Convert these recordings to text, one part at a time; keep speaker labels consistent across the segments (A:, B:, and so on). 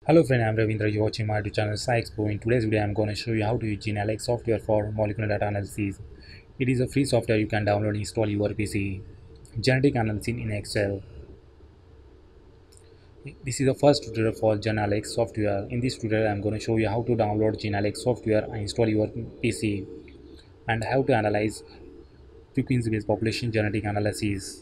A: Hello friend, I'm Ravindra. You're watching my YouTube channel SciExpo. In today's video, I'm going to show you how to use GeneAlex software for molecular data analysis. It is a free software you can download and install your PC. Genetic analysis in Excel. This is the first tutorial for GeneAlex software. In this tutorial, I'm going to show you how to download GeneAlex software and install your PC and how to analyze frequency-based population genetic analysis.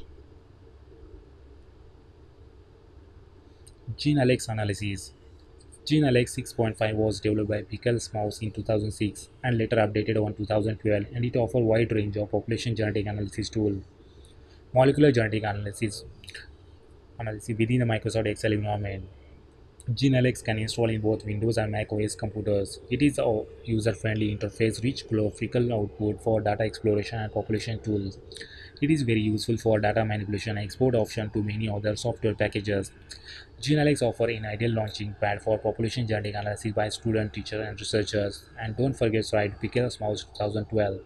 A: GeneAlex analysis. GeneAlex 6.5 was developed by Pickles Mouse in 2006 and later updated on 2012, and it offers a wide range of population genetic analysis tools. Molecular genetic analysis within the Microsoft Excel environment. GeneAlex can install in both Windows and Mac OS computers. It is a user-friendly interface, rich graphical output for data exploration and population tools. It is very useful for data manipulation and export option to many other software packages. GeneAlex offer an ideal launching pad for population genetic analysis by students, teachers, and researchers. And don't forget to write Pickles Mouse 2012.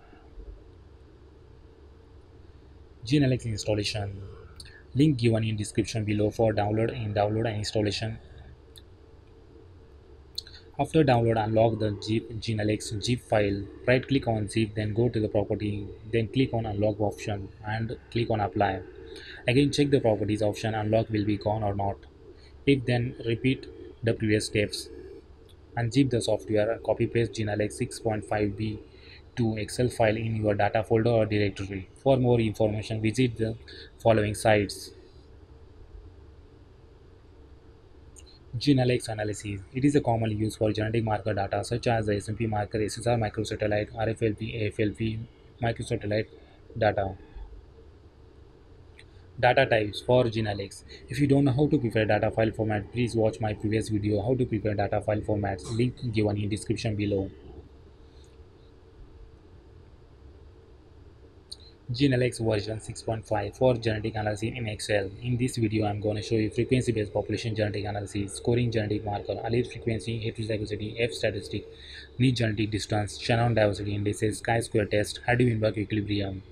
A: GeneAlex installation. Link given in description below for download and installation. After download, unlock the GeneAlex zip file. Right click on zip, then go to the property, then click on unlock option and click on apply. Again check the properties option, unlock will be gone or not. If then repeat the previous steps. Unzip the software, copy paste GeneAlex 6.5b to Excel file in your data folder or directory. For more information, visit the following sites. GeneAlex analysis. It is a commonly used for genetic marker data such as the SMP marker, SSR microsatellite, RFLP, AFLP, microsatellite data. Data types for GeneAlex. If you don't know how to prepare data file format, please watch my previous video how to prepare data file formats. Link given in description below. GeneAlex version 6.5 for genetic analysis in Excel. In this video, I'm going to show you frequency-based population genetic analysis, scoring genetic marker, allele frequency, heterozygosity, F statistic, niche genetic distance, Shannon diversity indices, chi-square test, Hardy-Weinberg equilibrium.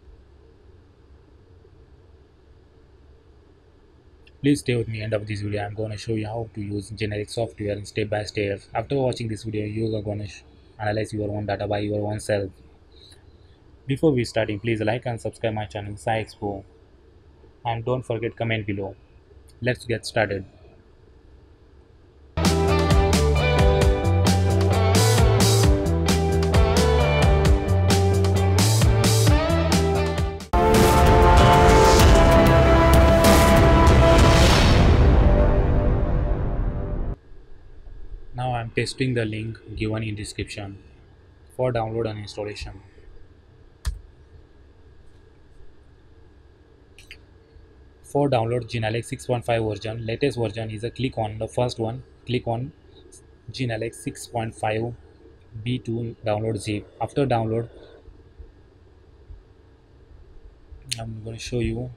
A: Please stay with me end of this video. I'm going to show you how to use generic software step by step. After watching this video, you are going to analyze your own data by your own self. Before we starting, please like and subscribe my channel SciExpo and don't forget comment below. Let's get started. Now I'm pasting the link given in description for download and installation. For download GeneAlex 6.5 version, latest version is a click on the first one, click on GeneAlex 6.5 B2 download zip. After download, I'm going to show you.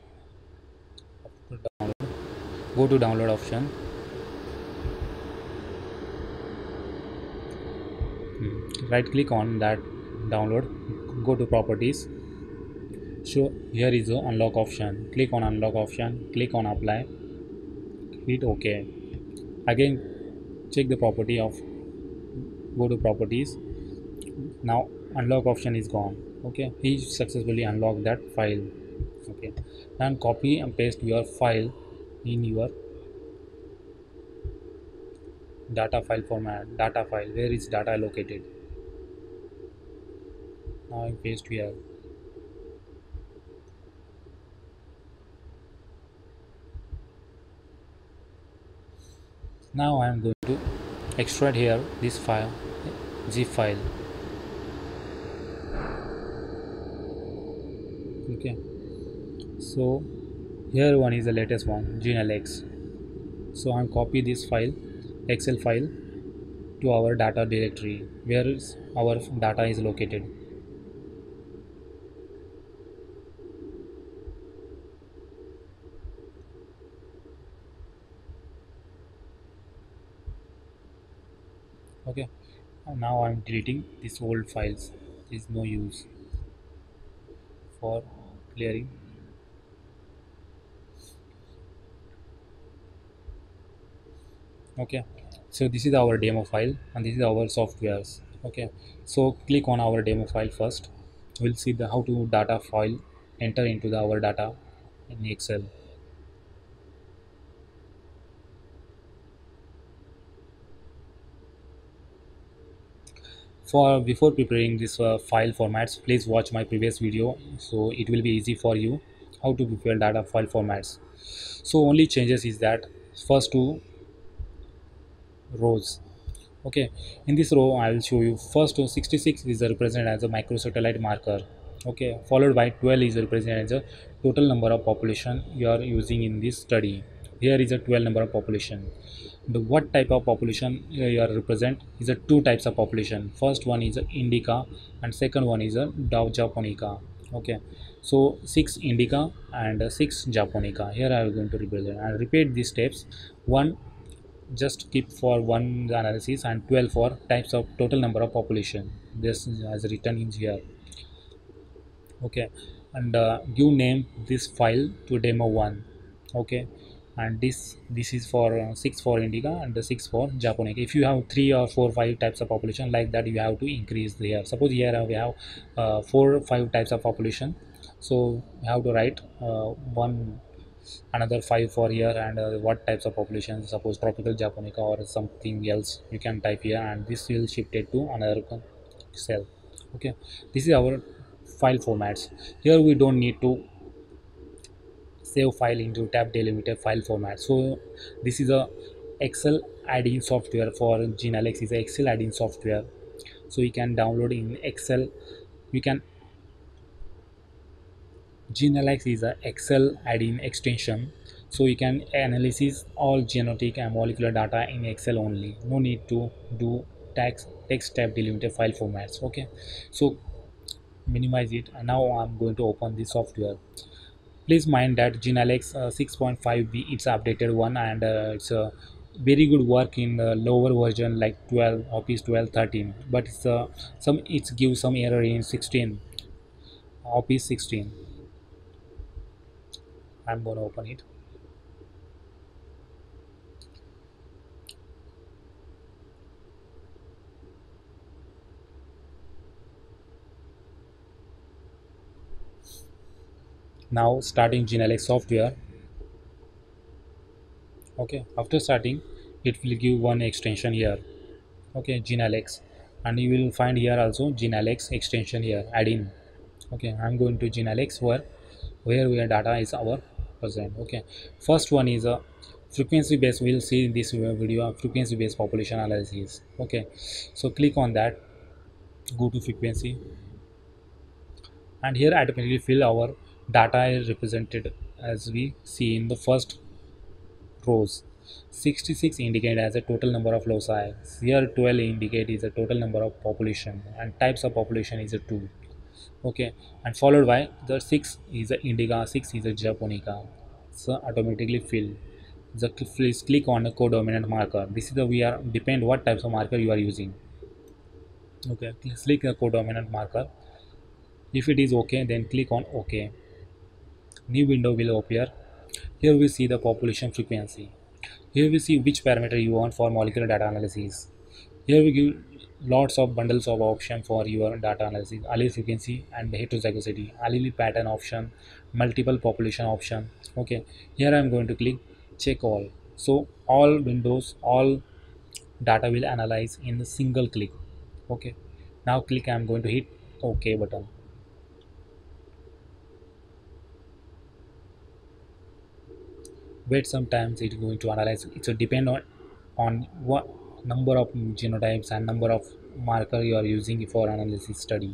A: Go to download option. Right click on that download, go to properties. So here is the unlock option. Click on unlock option, click on apply, hit OK. Again check the property of, go to properties. Now unlock option is gone. Okay, he successfully unlocked that file. Okay, then copy and paste your file in your data file format. Data file, where is data located? Now I paste here. Now I am going to extract here this file, zip file. Okay, so here one is the latest one, GeneAlex. So I'm copy this file, Excel file, to our data directory where is our data is located. Okay, and now I'm deleting these old files. There is no use for clearing. Okay, so this is our demo file and this is our softwares. Okay, so click on our demo file first. We'll see the how to data file enter into the our data in Excel. For before preparing this file formats, please watch my previous video, so it will be easy for you how to prepare data file formats. So only changes is that first two rows. Okay, in this row I will show you first 66 is represented as a microsatellite marker. Okay, followed by 12 is represented as a total number of population you are using in this study. Here is a 12 number of population. The what type of population you are represent is a two types of population. First one is a indica and second one is a Dow japonica. Okay, so 6 indica and 6 japonica. Here I am going to represent and repeat these steps. One just keep for one analysis and 12 for types of total number of population. This is as written in here. Okay, and give name this file to demo 1. Okay, and this is for 6 for indica and the 6 for japonica. If you have 3 or 4 5 types of population like that, you have to increase here. Suppose here we have 4 5 types of population, so you have to write one another 5 for here and what types of populations, suppose tropical japonica or something else you can type here, and this will shift it to another cell. Okay, this is our file formats. Here we don't need to save file into tab delimiter file format. So this is a Excel add-in software for Genalex is a Excel add-in software, so you can download in Excel. You can Genalex is a Excel add-in extension, so you can analyze all genetic and molecular data in Excel only. No need to do text tab delimiter file formats. Okay, so minimize it. And now I'm going to open the software. Please mind that Genalex 6.5b it's updated one, and it's a very good work in the lower version like 12 Office 12 13, but it's some it gives some error in 16 Office 16. I'm gonna open it. Now starting Genalex software. Okay, after starting it will give one extension here. Okay, Genalex, and you will find here also Genalex extension here add-in. Okay, I'm going to Genalex where data is our present. Okay, first one is a frequency based. We'll see in this video frequency based population analysis. Okay, so click on that, go to frequency, and here automatically fill our data is represented as we see in the first rows. 66 indicate as a total number of loci. Here 12 indicate is a total number of population, and types of population is a 2. Okay, and followed by the 6 is a indica, 6 is a japonica. So automatically fill. Please click on a codominant marker. This is the we are depend what types of marker you are using. Okay, please click the codominant marker. If it is okay, then click on OK. New window will appear. Here we see the population frequency. Here we see which parameter you want for molecular data analysis. Here we give lots of bundles of option for your data analysis: allele frequency and heterozygosity, allele pattern option, multiple population option. Okay, here I am going to click check all. So all windows, all data will analyze in a single click. Okay, now click. I am going to hit OK button. Wait, sometimes it's going to analyze. It's a depend on what number of genotypes and number of marker you are using for analysis study.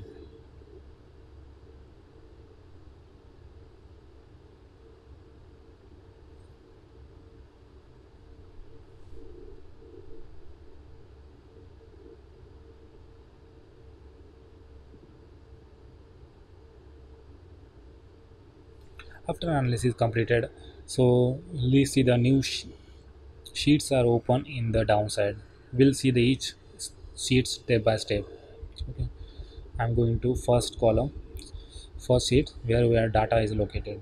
A: After analysis completed, so we see the new sheets are open in the downside. We'll see the each sheet step by step. Okay, I'm going to first column, first sheet where data is located.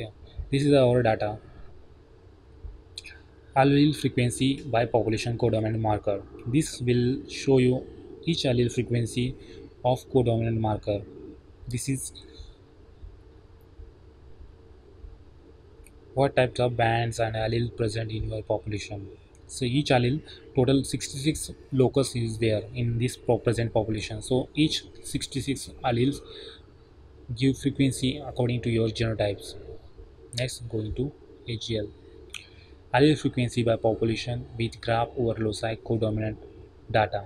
A: Okay, this is our data. Allele frequency by population codominant marker. This will show you each allele frequency of codominant marker. This is what types of bands and alleles present in your population. So each allele, total 66 locus is there in this present population. So each 66 alleles give frequency according to your genotypes. Next, going to AGL. Allele frequency by population with graph over loci codominant data.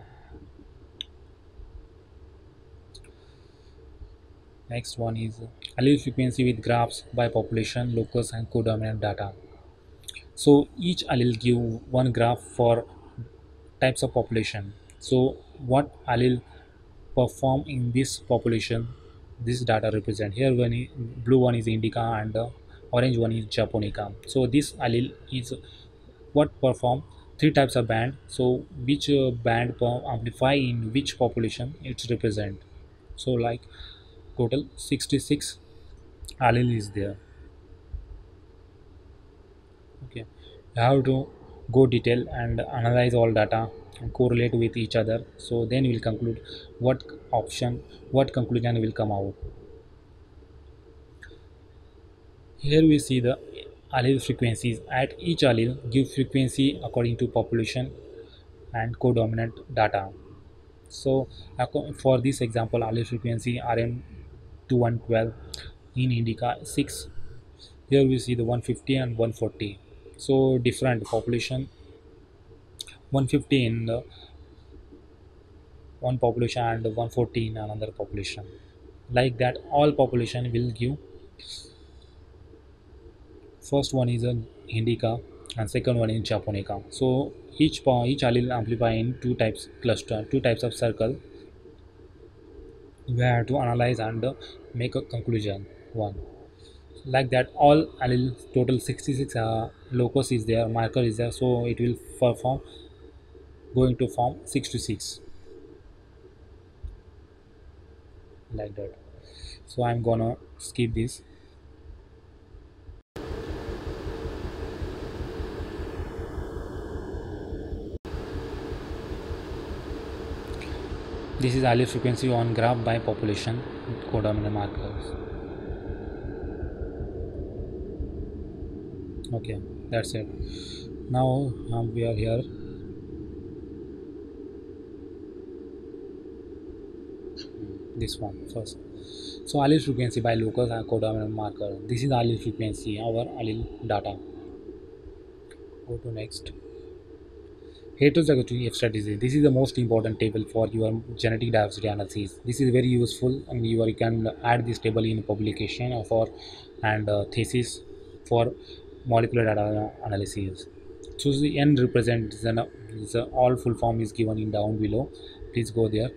A: Next one is allele frequency with graphs by population, locus and codominant data. So each allele give one graph for types of population. So what allele perform in this population, this data represent. Here one is, blue one is indica and the orange one is japonica. So this allele is what perform three types of band. So which band amplify in which population it's represent. So like total 66 allele is there. Okay, you have to go detail and analyze all data and correlate with each other, so then we'll conclude what option, what conclusion will come out. Here we see the allele frequencies. At each allele give frequency according to population and codominant data. So for this example, allele frequency rm 2112 in indica 6. Here we see the 150 and 140. So different population, 150 in the one population and 140 in another population. Like that, all population will give, first one is a indica and second one is japonica. So each allele amplify in two types cluster, two types of circle. We have to analyze and make a conclusion one. Like that, all allele total 66 locus is there, marker is there, so it will perform, going to form 66 like that. So I'm gonna skip this. This is allele frequency on graph by population codominant markers. Okay, that's it. Now we are here. This one first. So allele frequency by locus and codominant marker. This is allele frequency, our allele data. Go to next. Heterozygoty F strategy. This is the most important table for your genetic diversity analysis. This is very useful, and you can add this table in publication or for and thesis for molecular data analysis. So the N represents the all full form is given in down below. Please go there.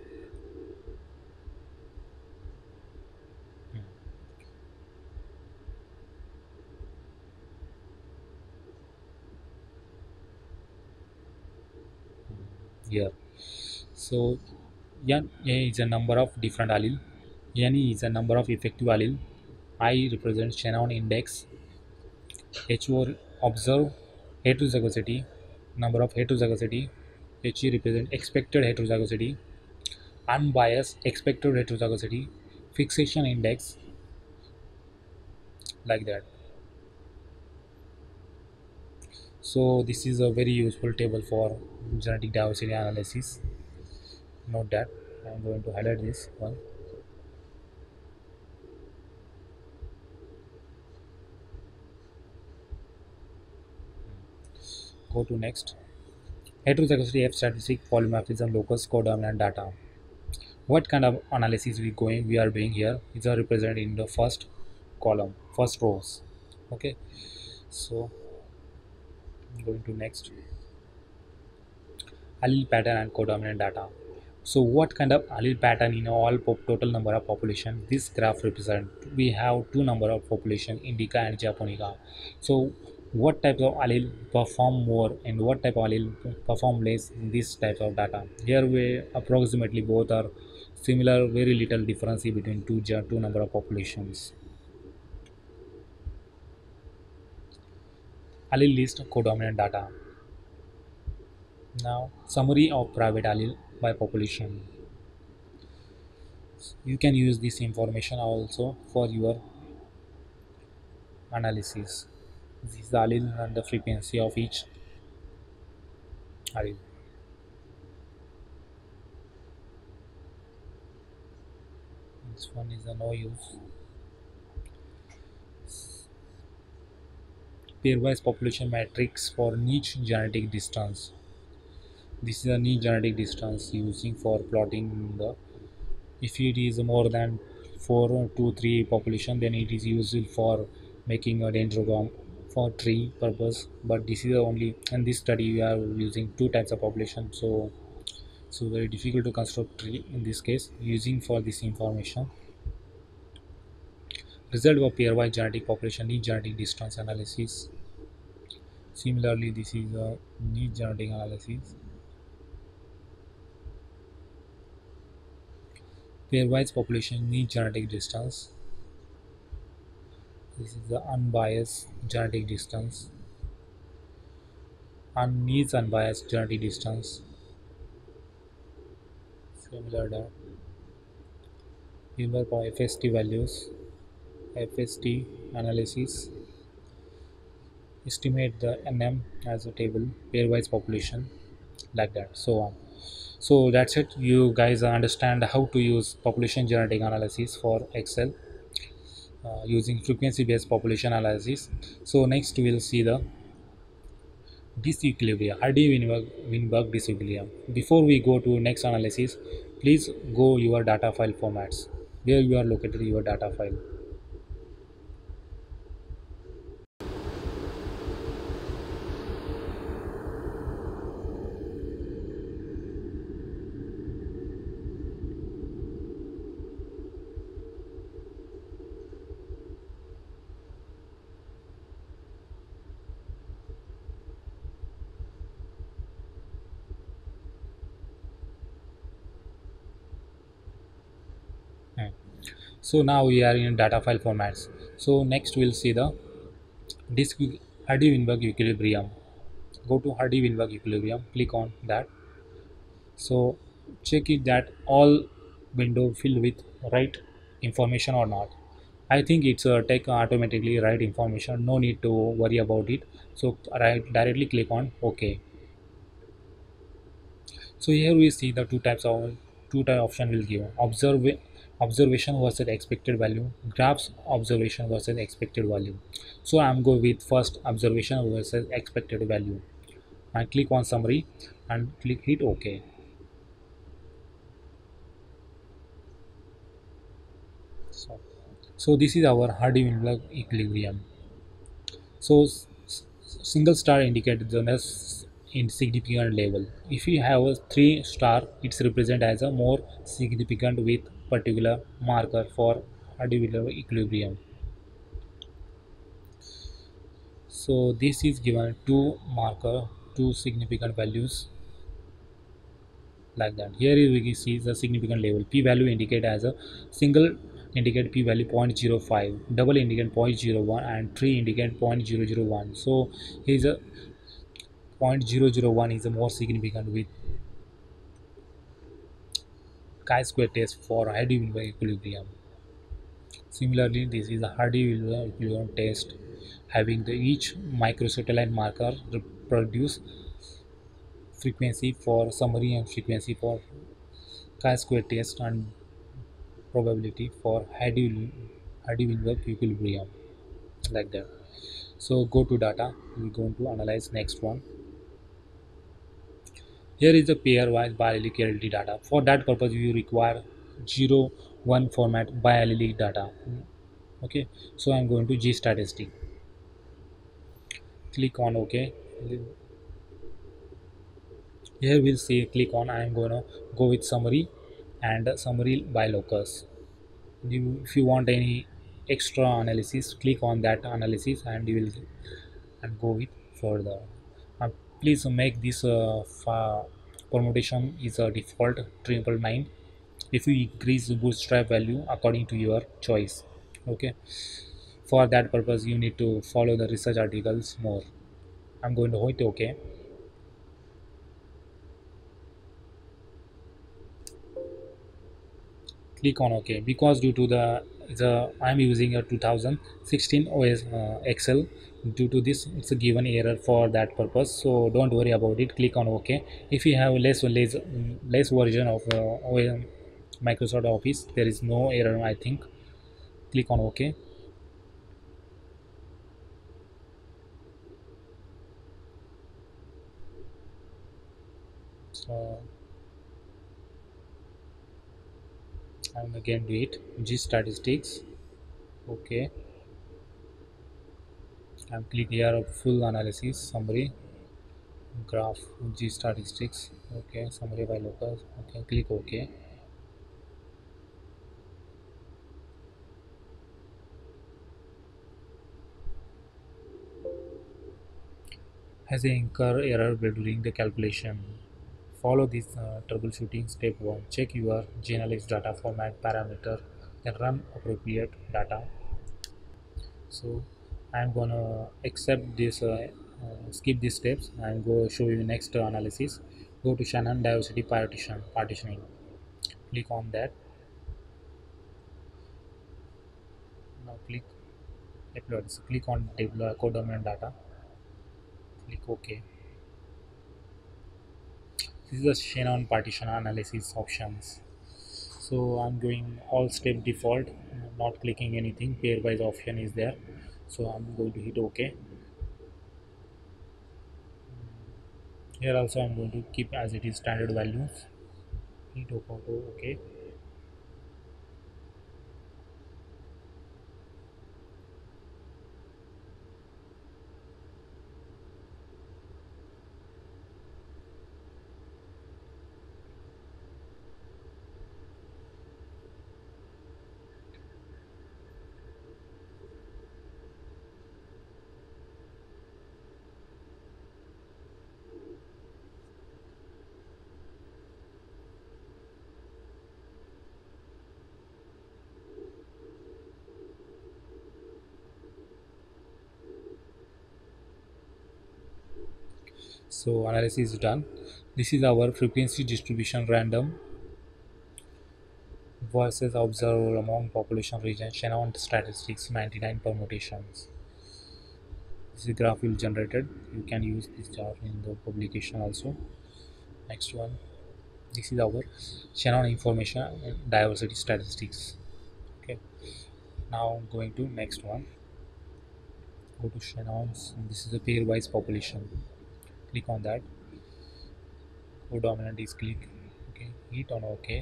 A: Here. So N is a number of different allele. N is a number of effective allele. I represents Shannon index. HO observe heterozygosity, number of heterozygosity. HE represent expected heterozygosity. Unbiased expected heterozygosity. Fixation index, like that. So this is a very useful table for genetic diversity analysis. Note that. I'm going to highlight this one. Go to next. Heterozygosity F statistic polymorphism locus codominant data. What kind of analysis we are doing here is represented in the first column, first rows. Okay, so going to next, allele pattern and codominant data. So what kind of allele pattern in all total number of population this graph represent? We have two number of population, indica and japonica. So what type of allele perform more and what type of allele perform less in this type of data? Here we approximately both are similar, very little difference between two number of populations. Allele list codominant data. Now summary of private allele by population. You can use this information also for your analysis. This is the allele and the frequency of each allele. This one is a no use. Pairwise population matrix for niche genetic distance. This is a niche genetic distance using for plotting the, if it is more than 4 to 3 population, then it is useful for making a dendrogram for tree purpose. But this is only in this study we are using two types of population, so very difficult to construct tree in this case using for this information. Result of pairwise genetic population niche genetic distance analysis. Similarly, this is a niche genetic analysis. Pairwise population niche genetic distance. This is the unbiased genetic distance. And needs unbiased genetic distance. Similar to number for FST values. FST analysis. Estimate the NM as a table, pairwise population, like that, so on. So that's it. You guys understand how to use population genetic analysis for Excel using frequency based population analysis. So next we'll see the disequilibrium, Hardy-Weinberg disequilibrium. Before we go to next analysis, please go your data file formats where you are located your data file. Hmm. So now we are in data file formats. So next we'll see the disk Hardy-Weinberg equilibrium. Go to Hardy-Weinberg equilibrium, click on that. So check it that all window filled with right information or not. I think it's take automatically right information, no need to worry about it. So right, directly click on OK. So here we see the two type option will give observation versus expected value, graphs observation versus expected value. So I'm go with first observation versus expected value and click on summary and click hit OK. So this is our Hardy-Weinberg equilibrium. So single star indicates the less insignificant level. If you have a 3 star, it's represented as a more significant with particular marker for Hardy-Weinberg equilibrium. So this is given two marker, two significant values like that. Here we can see the significant level. P value indicate as a single indicate p value 0.05, double indicate 0.01, and 3 indicate 0.001. So here is a 0.001 is a more significant with chi-square test for Hardy-Weinberg equilibrium. Similarly, this is a Hardy-Weinberg equilibrium test having the each microsatellite marker reproduce frequency for summary and frequency for chi-square test and probability for Hardy-Weinberg equilibrium, like that. So go to data, we're going to analyze next one. Here is the pairwise biallelic data. For that purpose you require 0 1 format biallelic data. Okay, so I'm going to G statistic, click on OK. Here we'll see, click on, I'm gonna go with summary and summary by locus. If you want any extra analysis, click on that analysis and you will and go with further. uh, Please make this permutation is a default 999. If you increase the bootstrap value according to your choice. Okay, for that purpose you need to follow the research articles more. I'm going to hit OK. Click on OK because due to the I'm using a 2016 OS Excel. Due to this, it's a given error for that purpose. So don't worry about it. Click on OK. If you have less version of Microsoft Office, there is no error. I think. Click on OK. So I'm again do it. G statistics. OK. I'm click here full analysis summary graph G statistics. Okay, summary by locus. Okay, click OK. Has a incur error during the calculation. Follow this troubleshooting step 1. Check your Gnalytics data format parameter, then run appropriate data. So I'm gonna accept this, skip these steps and go show you next analysis. Go to Shannon diversity partitioning. Click on that. Now click upload. So click on deploy codominant data. Click OK. This is the Shannon partition analysis options. So I'm going all step default, not clicking anything. Pairwise option is there, so I'm going to hit OK. Here also I'm going to keep as it is standard values. Hit OK. So analysis is done. This is our frequency distribution random versus observed among population region Shannon statistics 99 permutations. This is graph will generated. You can use this chart in the publication also. Next one. This is our Shannon information and diversity statistics. Okay. Now I'm going to next one. Go to Shannon's. This is a pairwise population. Click on that. Codominant is click. Okay. Hit on OK.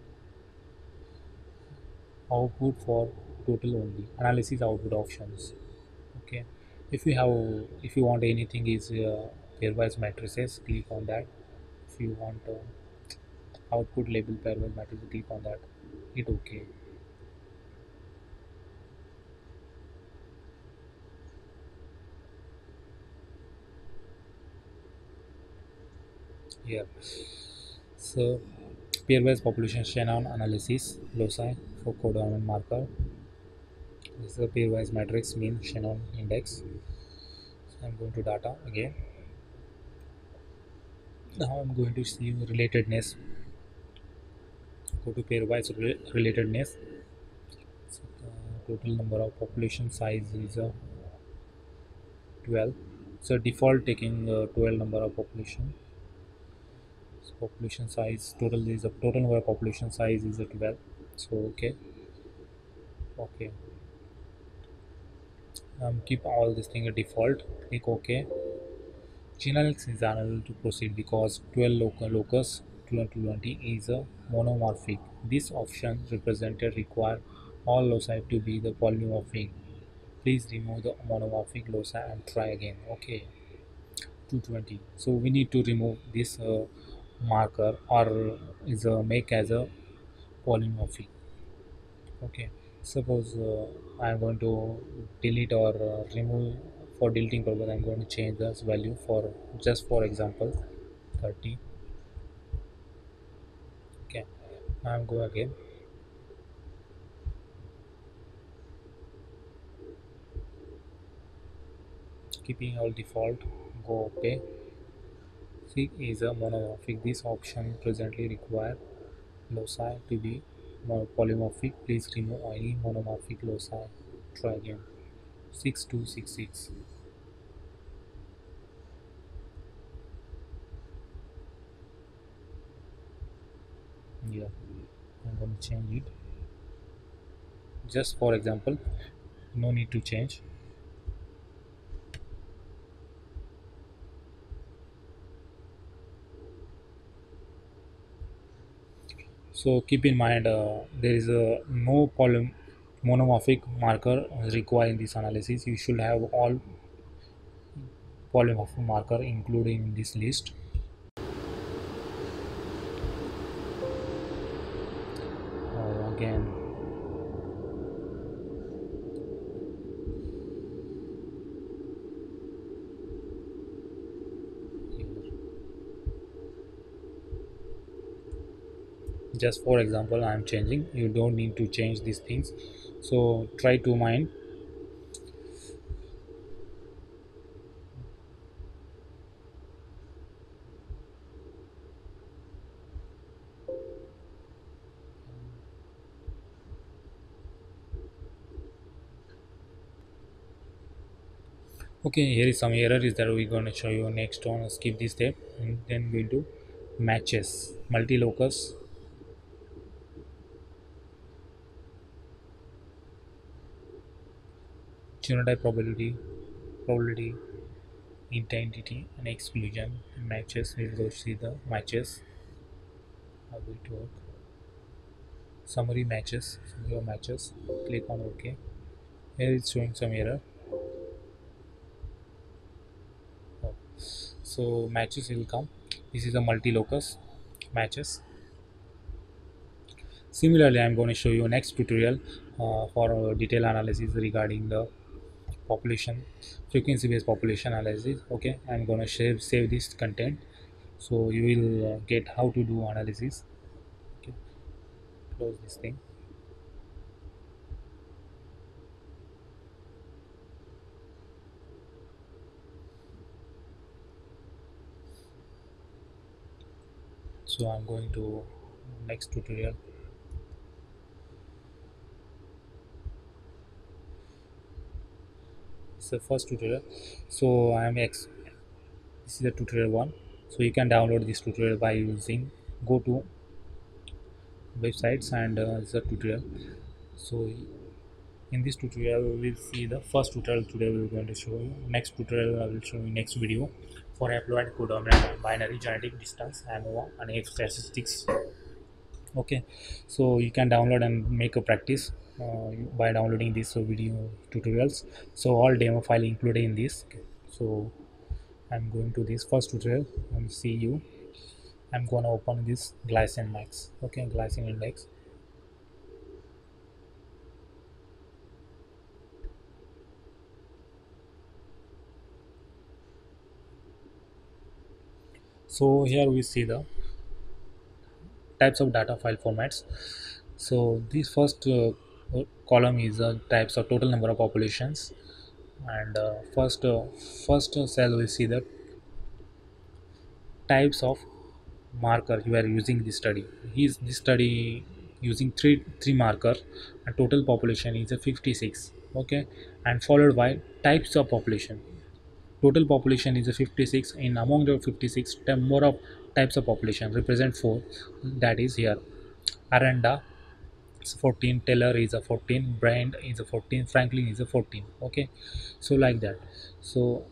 A: Output for total only. Analysis output options. Okay. If you want anything is pairwise matrices, click on that. If you want output label pairwise matrices, click on that. Hit OK. Here. So pairwise population Shannon analysis loci for codominant marker. This is a pairwise matrix mean Shannon index. So I'm going to data again. Now I'm going to see relatedness. Go to pairwise relatedness. So the total number of population size is 12. So default taking 12 number of population. So population size total is a total number of population size is 12. So okay, okay. Keep all this thing a default. Click OK. Generics is unable to proceed because 12 local locus 2020 is a monomorphic. This option represented require all loci to be the polymorphic. Please remove the monomorphic loci and try again. Okay, 220. So we need to remove this marker or is a make as a polymorphic. Okay, suppose I'm going to delete or remove. For deleting purpose I'm going to change this value for just for example 30. Okay, I'm go again. Keeping all default. Go OK. Sig is a monomorphic. This option presently require loci to be polymorphic. Please remove any monomorphic loci. Try again. 6266. Yeah, I'm going to change it. Just for example, no need to change. So keep in mind there is a no monomorphic marker required in this analysis. You should have all polymorphic marker included in this list. Again, just for example, I am changing. You don't need to change these things. So try to mind. Okay, here is some error is that we're going to show you next on. Skip this step and then we'll do matches, multi-locus, genotype probability, intensity, and exclusion matches. We'll go see the matches. How it work? Summary matches. Summary of matches. Click on OK. Here it's showing some error. Oh. So matches will come. This is a multi-locus matches. Similarly, I'm going to show you next tutorial for detailed analysis regarding the population frequency based population analysis. Okay, I'm going to save this content so you will get how to do analysis. Okay, close this thing. So I'm going to next tutorial. It's the first tutorial. So this is the tutorial one. So you can download this tutorial by using go to websites and it's a tutorial. So in this tutorial we will see the first tutorial today we are going to show you. Next tutorial I will show you next video for haploid codominant binary genetic distance ANOVA and F statistics. Okay, so you can download and make a practice by downloading these video tutorials. So all demo file included in this. Okay. So I'm going to this first tutorial and see you. I'm gonna open this glycine max. Okay, glycine index. So here we see the types of data file formats. So this first column is types of total number of populations, and first cell we see the types of marker you are using this study. Is this study using three marker, and total population is a 56. Okay, and followed by types of population. Total population is a 56. In among the 56, more of types of population represent 4. That is here. Aranda is 14, Taylor is a 14, Bryant is a 14, Franklin is a 14. Okay, so like that. So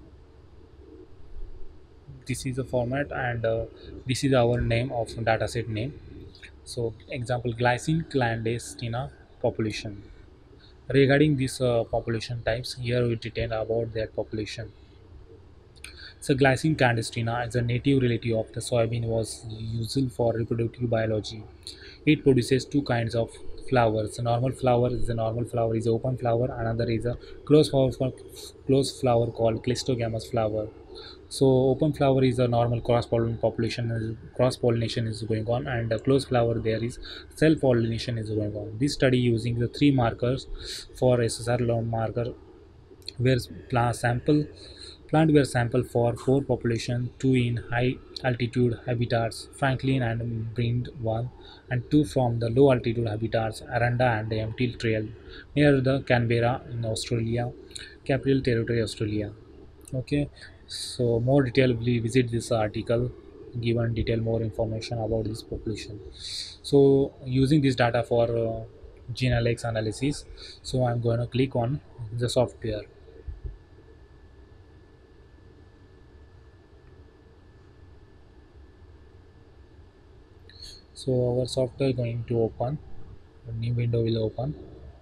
A: this is the format, and this is our name of dataset name. So example, glycine clandestina population. Regarding this population types, here we detail about that population. So glycine clandestina is a native relative of the soybean was useful for reproductive biology. It produces two kinds of flowers. A normal flower is open flower. Another is a closed flower called clistogamous flower. So open flower is a normal cross pollination is going on, and a closed flower there is self pollination is going on. This study using the three markers for SSR marker where plant sample Plant were sampled for four populations, two in high altitude habitats, Franklin and Brind 1, and two from the low altitude habitats, Aranda and Empty Trail, near the Canberra in Australia, Capital Territory, Australia. Okay, so more detail, we visit this article, given detail more information about this population. So using this data for Genalex analysis, so I'm going to click on the software. So our software going to open, a new window will open.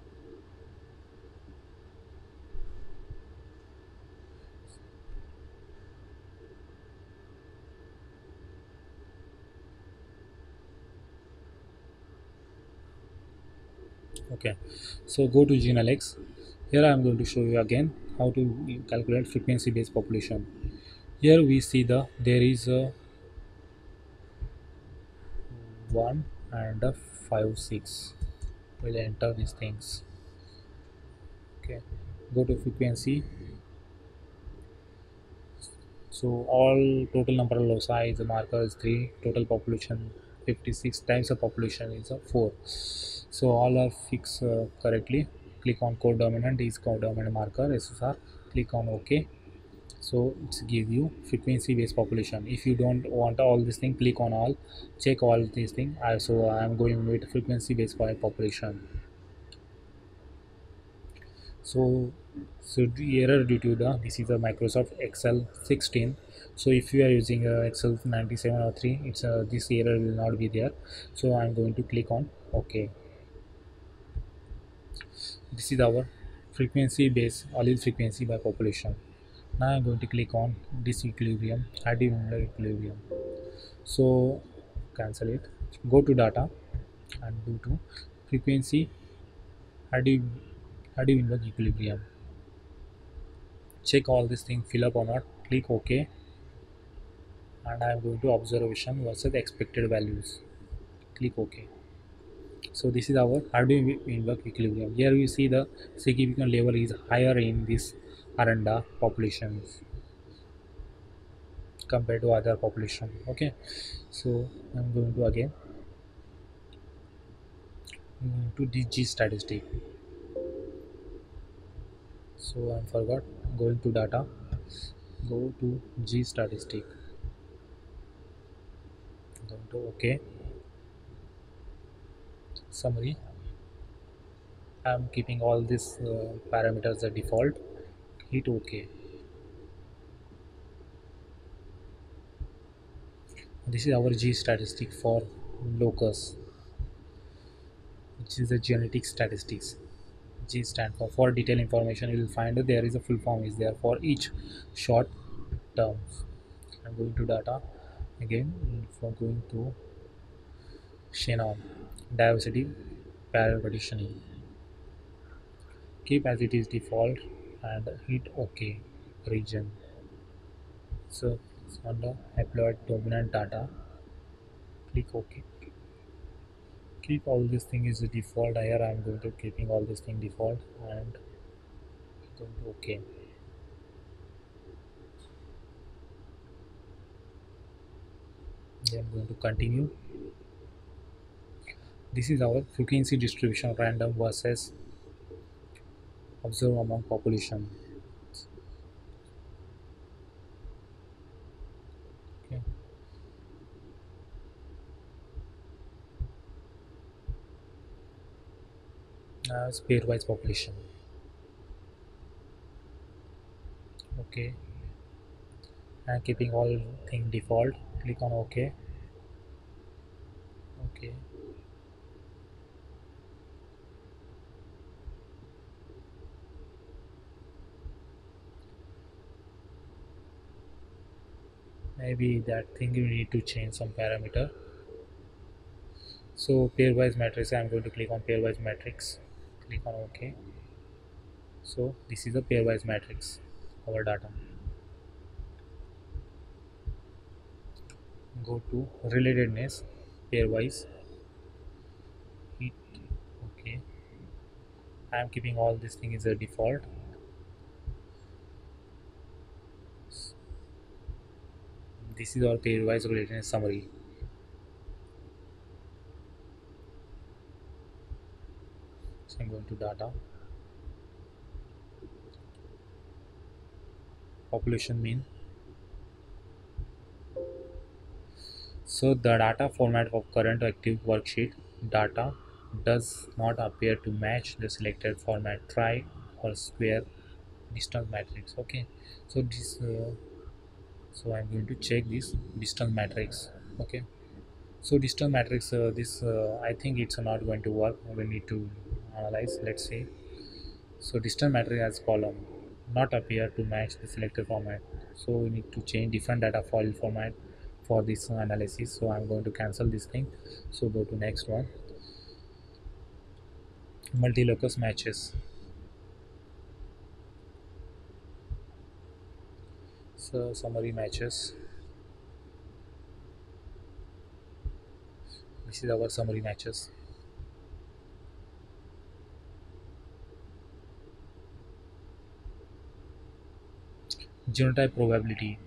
A: Okay, so go to Genalex. Here I am going to show you again how to calculate frequency based population. Here we see there is a 1 and a 5 6. We'll enter these things. Okay, go to frequency. So all total number of loci is a marker is 3, total population 56, times the population is a 4. So all are fixed correctly. Click on codominant is codominant marker SSR, click on OK. So it's give you frequency based population. If you don't want all this thing, click on all, check all these things. So I am going with frequency based population. So the error due to the this is a Microsoft Excel 16. So if you are using Excel 97 or 3, it's this error will not be there. So I'm going to click on OK. This is our frequency base allele frequency by population. Now I'm going to click on disequilibrium, additive equilibrium. So cancel it. Go to data and go to frequency additive inverse equilibrium. Check all this thing fill up or not. Click OK, and I am going to observation versus expected values. Click OK. So this is our Arduino inverse equilibrium. Here we see the significant level is higher in this Aranda populations compared to other population. Okay, so I'm going to again to the G statistic. So I forgot, going to data, go to G statistic, going to OK. Summary, I'm keeping all these parameters the default, hit OK. This is our G statistic for locus, which is the genetic statistics. G stand for detailed information. You will find that there is a full form is there for each short terms. I'm going to data again, for going to Shannon diversity partitioning. Keep as it is default and hit OK. Region. So under haploid dominant data, click OK. Keep all this thing is the default. Here I am going to keeping all this thing default and going to OK. Then I'm going to continue. This is our frequency distribution random versus observe among population. Okay. Now it's pairwise population. Okay. And keeping all thing default. Click on OK. Okay. Maybe that thing you need to change some parameter. So pairwise matrix, I'm going to click on pairwise matrix. Click on OK. So this is a pairwise matrix, our data. Go to relatedness, pairwise, hit OK. I am keeping all this thing is a default. This is our pair wise related summary. So I'm going to data, population mean. So the data format of current active worksheet data does not appear to match the selected format. Try or square distance matrix. Okay, so this so I'm going to check this distance matrix. Okay, so distance matrix this I think it's not going to work. We need to analyze. Let's see. So distance matrix as column not appear to match the selected format. So we need to change different data file format for this analysis. So I'm going to cancel this thing. So go to next one. Multi-locus matches. So summary matches. This is our summary matches. Genotype probability.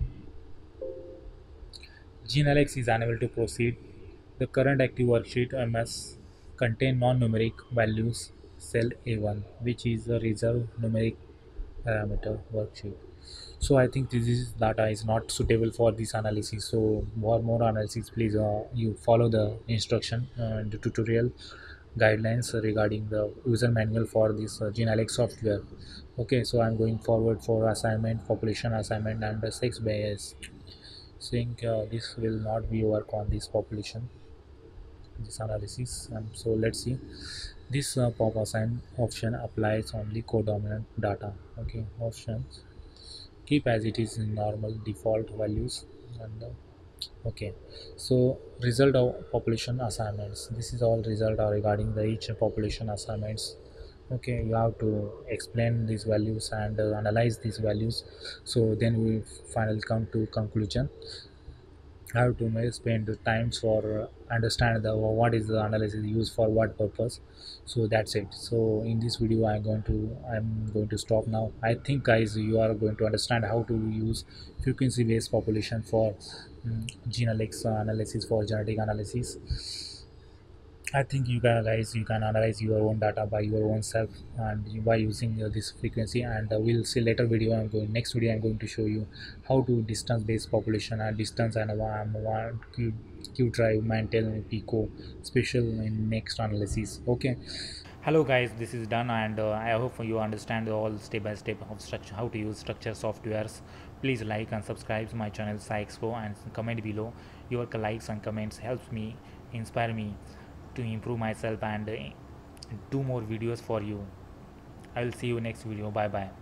A: GeneAlex is unable to proceed. The current active worksheet MS contain non-numeric values cell A1, which is a reserved numeric parameter worksheet. So I think this is data is not suitable for this analysis. So for more analysis, please you follow the instruction and the tutorial guidelines regarding the user manual for this GeneAlex software. Okay, so I'm going forward for assignment, population assignment, and the sex bias. Think this will not be work on this population, this analysis. So let's see. This pop assign option applies only codominant data. Okay, options keep as it is in normal default values and okay, so result of population assignments. This is all result are regarding the each population assignments. Okay, you have to explain these values and analyze these values. So then we finally come to conclusion. Have to spend the times for understand the what is the analysis used for what purpose. So that's it. So in this video I'm going to stop now. I think guys you are going to understand how to use frequency based population for GeneAlex analysis for genetic analysis. I think you can analyze your own data by your own self and by using this frequency. And we'll see later video. Next video I'm going to show you how to distance based population and distance and one Q drive maintain pico special in next analysis. Okay. Hello guys, this is done and I hope you understand all step by step of structure how to use structure softwares. Please like and subscribe my channel SciExpo and comment below. Your likes and comments helps me, inspire me to improve myself and do more videos for you. I will see you next video. Bye bye.